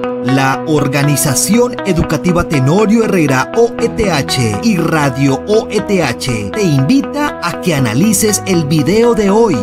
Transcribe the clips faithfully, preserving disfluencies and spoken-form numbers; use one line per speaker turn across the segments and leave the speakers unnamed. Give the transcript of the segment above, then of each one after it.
La Organización Educativa Tenorio Herrera O E T H y Radio O E T H te invita a que analices el video de hoy.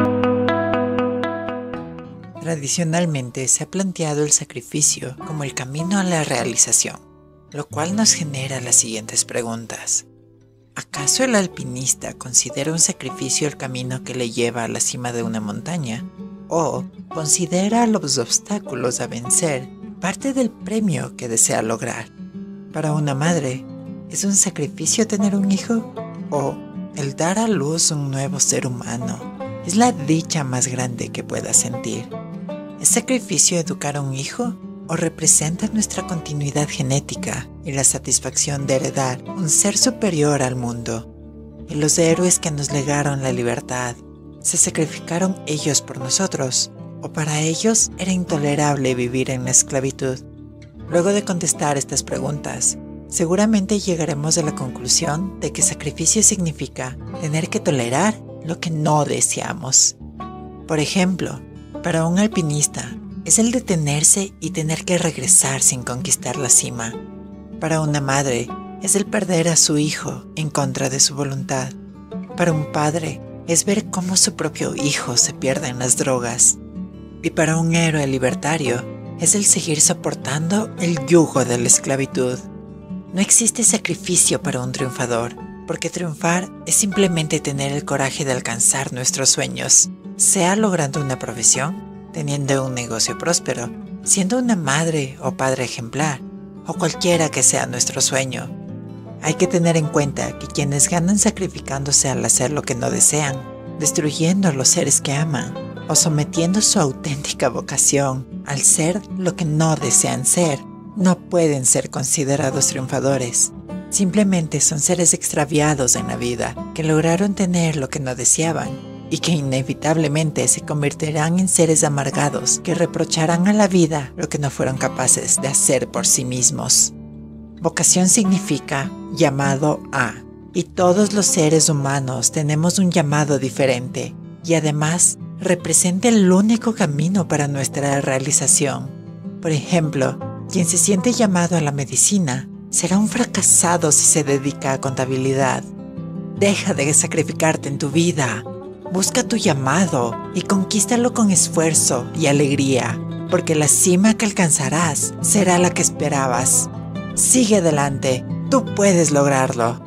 Tradicionalmente se ha planteado el sacrificio como el camino a la realización, lo cual nos genera las siguientes preguntas. ¿Acaso el alpinista considera un sacrificio el camino que le lleva a la cima de una montaña? ¿O considera los obstáculos a vencer parte del premio que desea lograr? Para una madre, ¿es un sacrificio tener un hijo? ¿O el dar a luz un nuevo ser humano es la dicha más grande que pueda sentir? ¿Es sacrificio educar a un hijo? ¿O representa nuestra continuidad genética y la satisfacción de heredar un ser superior al mundo? ¿Y los héroes que nos legaron la libertad, se sacrificaron ellos por nosotros? ¿O para ellos era intolerable vivir en la esclavitud? Luego de contestar estas preguntas, seguramente llegaremos a la conclusión de que sacrificio significa tener que tolerar lo que no deseamos. Por ejemplo, para un alpinista, es el detenerse y tener que regresar sin conquistar la cima. Para una madre, es el perder a su hijo en contra de su voluntad. Para un padre, es ver cómo su propio hijo se pierde en las drogas. Y para un héroe libertario, es el seguir soportando el yugo de la esclavitud. No existe sacrificio para un triunfador, porque triunfar es simplemente tener el coraje de alcanzar nuestros sueños, sea logrando una profesión, teniendo un negocio próspero, siendo una madre o padre ejemplar, o cualquiera que sea nuestro sueño. Hay que tener en cuenta que quienes ganan sacrificándose al hacer lo que no desean, destruyendo a los seres que aman, o sometiendo su auténtica vocación al ser lo que no desean ser, no pueden ser considerados triunfadores. Simplemente son seres extraviados en la vida, que lograron tener lo que no deseaban, y que inevitablemente se convertirán en seres amargados que reprocharán a la vida lo que no fueron capaces de hacer por sí mismos. Vocación significa llamado a, y todos los seres humanos tenemos un llamado diferente, y además representa el único camino para nuestra realización. Por ejemplo, quien se siente llamado a la medicina será un fracasado si se dedica a contabilidad. Deja de sacrificarte en tu vida. Busca tu llamado y conquístalo con esfuerzo y alegría, porque la cima que alcanzarás será la que esperabas. Sigue adelante, tú puedes lograrlo.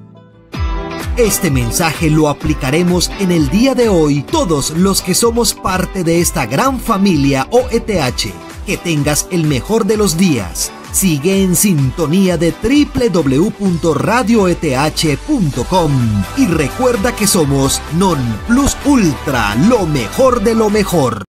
Este mensaje lo aplicaremos en el día de hoy todos los que somos parte de esta gran familia O E T H. Que tengas el mejor de los días. Sigue en sintonía de doble u doble u doble u punto radio e t h punto com y recuerda que somos Non Plus Ultra, lo mejor de lo mejor.